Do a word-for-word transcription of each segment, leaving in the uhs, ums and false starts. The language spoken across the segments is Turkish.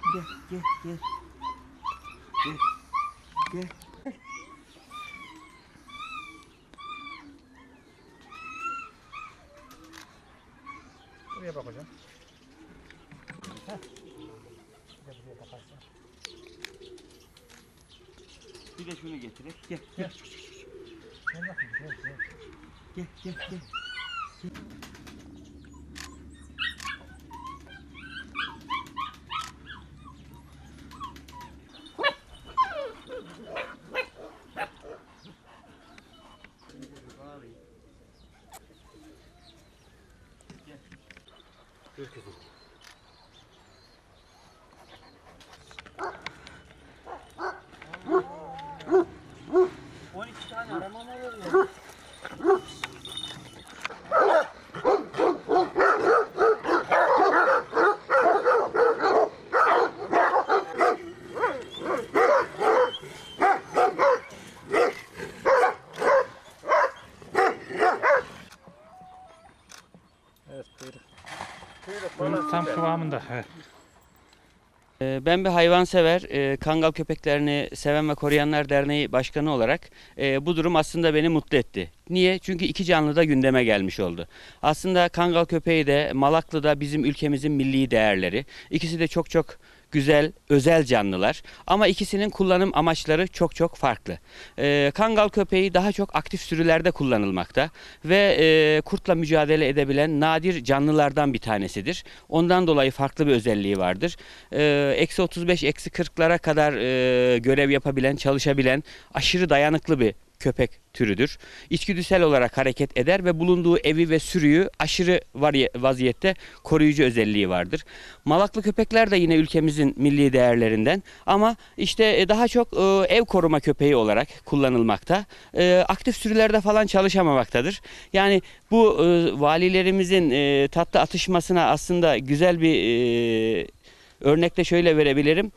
Gel, gel, gel. Gel, gel. Buraya bak hocam. Heh. Bir de buraya bakarsın. Bir de şunu getirek. Gel, gel. Gel bakayım, gel, gel. Gel, gel, gel. Dur kızım. on iki tane aramam olur ya. Evet, kuyruk. Kuyruk tam kıvamında. Evet. Ben bir hayvansever, Kangal Köpeklerini Seven ve Koruyanlar Derneği Başkanı olarak bu durum aslında beni mutlu etti. Niye? Çünkü iki canlı da gündeme gelmiş oldu. Aslında Kangal köpeği de Malaklı da bizim ülkemizin milli değerleri. İkisi de çok çok güzel, özel canlılar. Ama ikisinin kullanım amaçları çok çok farklı. Ee, Kangal köpeği daha çok aktif sürülerde kullanılmakta ve e, kurtla mücadele edebilen nadir canlılardan bir tanesidir. Ondan dolayı farklı bir özelliği vardır. Ee, eksi otuz beş, eksi kırklara kadar e, görev yapabilen, çalışabilen, aşırı dayanıklı bir köpek türüdür. İçgüdüsel olarak hareket eder ve bulunduğu evi ve sürüyü aşırı vaziyette koruyucu özelliği vardır. Malaklı köpekler de yine ülkemizin milli değerlerinden ama işte daha çok ev koruma köpeği olarak kullanılmakta. Aktif sürülerde falan çalışamamaktadır. Yani bu valilerimizin tatlı atışmasına aslında güzel bir örnek de şöyle verebilirim.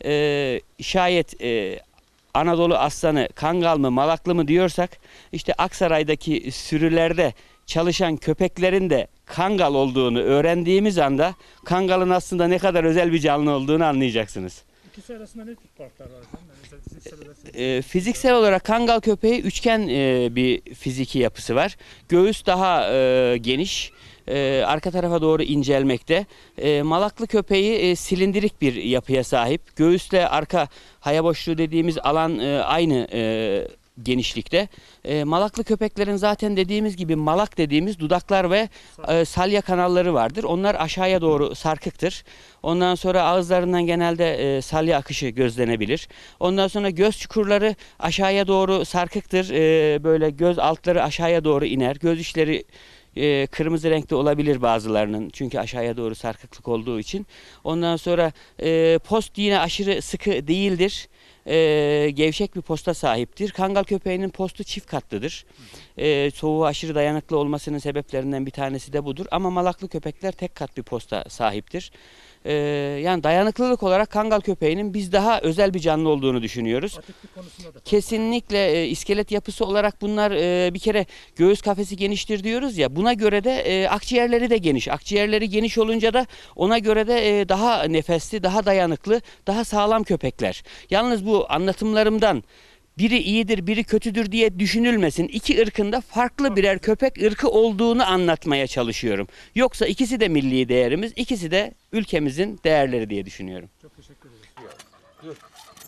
Şayet Anadolu aslanı Kangal mı Malaklı mı diyorsak işte Aksaray'daki sürülerde çalışan köpeklerin de Kangal olduğunu öğrendiğimiz anda Kangal'ın aslında ne kadar özel bir canlı olduğunu anlayacaksınız. İkisi arasında ne tip farklar var? Yani fiziksel, e, fiziksel olarak Kangal köpeği üçgen e, bir fiziki yapısı var. Göğüs daha e, geniş. Ee, arka tarafa doğru incelmekte. Ee, Malaklı köpeği e, silindirik bir yapıya sahip. Göğüsle arka haya boşluğu dediğimiz alan e, aynı e, genişlikte. E, Malaklı köpeklerin zaten dediğimiz gibi malak dediğimiz dudaklar ve e, salya kanalları vardır. Onlar aşağıya doğru sarkıktır. Ondan sonra ağızlarından genelde e, salya akışı gözlenebilir. Ondan sonra göz çukurları aşağıya doğru sarkıktır. E, böyle göz altları aşağıya doğru iner. Göz içleri E, kırmızı renkte olabilir bazılarının çünkü aşağıya doğru sarkıklık olduğu için. Ondan sonra e, post yine aşırı sıkı değildir. E, gevşek bir posta sahiptir. Kangal köpeğinin postu çift katlıdır. E, soğuğa aşırı dayanıklı olmasının sebeplerinden bir tanesi de budur. Ama Malaklı köpekler tek kat bir posta sahiptir. E, yani dayanıklılık olarak Kangal köpeğinin biz daha özel bir canlı olduğunu düşünüyoruz. Kesinlikle e, iskelet yapısı olarak bunlar e, bir kere göğüs kafesi geniştir diyoruz ya. Buna göre de e, akciğerleri de geniş. Akciğerleri geniş olunca da ona göre de e, daha nefesli, daha dayanıklı, daha sağlam köpekler. Yalnız bu anlatımlarımdan biri iyidir, biri kötüdür diye düşünülmesin. İki ırkında farklı birer köpek ırkı olduğunu anlatmaya çalışıyorum. Yoksa ikisi de milli değerimiz, ikisi de ülkemizin değerleri diye düşünüyorum. Çok teşekkür ederim. Dur.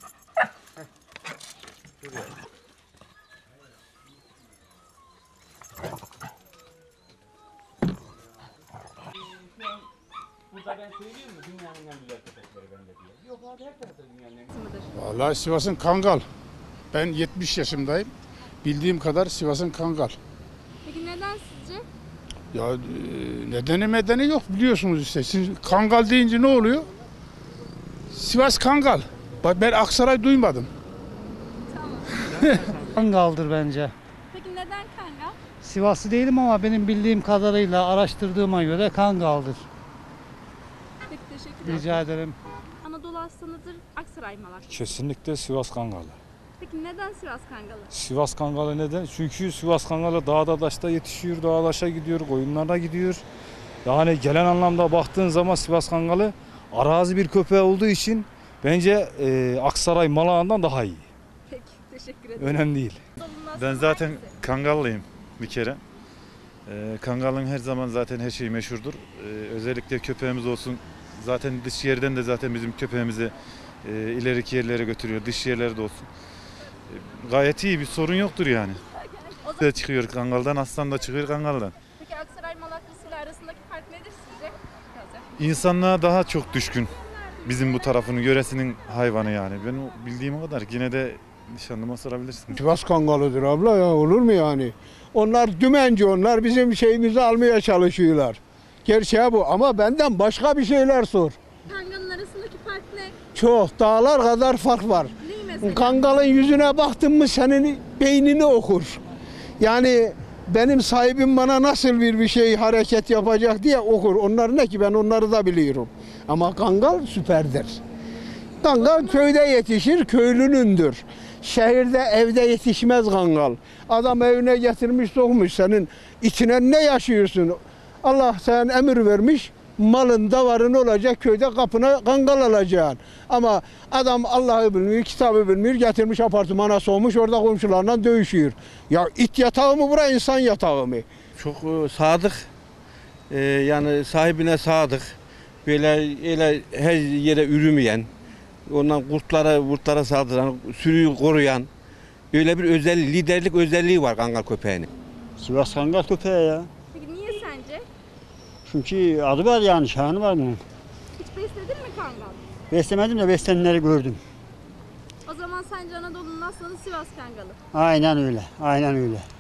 Dur. Burada ben söylüyorum mu dünyanın en güzel köpekleri bende diye. Yok abi her tarafta dünyanın en güzel. Vallahi Sivas'ın Kangal. Ben yetmiş yaşındayım. Bildiğim kadar Sivas'ın Kangal. Peki neden sizce? Ya e, nedeni medeni yok biliyorsunuz işte. Siz Kangal deyince ne oluyor? Sivas Kangal. Bak ben Aksaray duymadım. Tamam. Kangal'dır bence. Peki neden Kangal? Sivaslı değilim ama benim bildiğim kadarıyla araştırdığıma göre Kangal'dır. Peki teşekkürler. Rica ederim. Anadolu aslanıdır, Aksaray Malak. Kesinlikle Sivas Kangalı. Peki neden Sivas Kangalı? Sivas Kangalı neden? Çünkü Sivas Kangalı dağda taşta yetişiyor, dağlaşa gidiyor, koyunlara gidiyor. Yani gelen anlamda baktığın zaman Sivas Kangalı arazi bir köpeği olduğu için bence e, Aksaray Malağan'dan daha iyi. Peki teşekkür ederim. Önemli değil. Dolunun Ben aslanı zaten hangisi? Kangallıyım bir kere. Ee, Kangal'ın her zaman zaten her şeyi meşhurdur. Ee, özellikle köpeğimiz olsun. Zaten dış yerden de zaten bizim köpeğimizi e, ileriki yerlere götürüyor. Dış yerlerde olsun. Ee, gayet iyi, bir sorun yoktur yani. O zaman- Da çıkıyor Kangal'dan, aslan da çıkıyor Kangal'dan. Peki Aksaray Malaklısı ile arasındaki fark nedir sizce? Biraz İnsanlığa daha çok düşkün. Bizim bu tarafının yöresinin hayvanı yani. Ben o bildiğim o kadar. Yine de nişanlıma sorabilirsiniz. Sivas Kangalı'dır abla ya, olur mu yani? Onlar dümenci, onlar bizim şeyimizi almaya çalışıyorlar. Gerçeği bu ama benden başka bir şeyler sor. Kangal'ın arasındaki fark ne? Çok, dağlar kadar fark var. Neyi mesela? Kangalın yüzüne baktın mı senin beynini okur. Yani benim sahibim bana nasıl bir bir şey hareket yapacak diye okur. Onlar ne ki, ben onları da biliyorum. Ama kangal süperdir. Kangal köyde yetişir, köylünündür. Şehirde, evde yetişmez kangal. Adam evine getirmiş, sokmuş, senin içine ne yaşıyorsun? Allah sana emir vermiş, malın davarın olacak, köyde kapına kangal alacaksın. Ama adam Allah'ı bilmiyor, kitabı bilmiyor, getirmiş apartmana soğumuş, orada komşularla dövüşüyor. Ya it yatağı mı bura, insan yatağı mı? Çok e, sadık, e, yani sahibine sadık, böyle öyle her yere ürümeyen, ondan kurtlara kurtlara saldıran, sürüyü koruyan, öyle bir özelliği, liderlik özelliği var kangal köpeğinin. Sivas Kangal köpeği ya. Peki niye sence? Çünkü adı var yani, şanı var bunun. Hiç besledin mi Kangal? Beslemedim de beslenenleri gördüm. O zaman sence Anadolu'nun aslanı Sivas Kangalı. Aynen öyle, aynen öyle.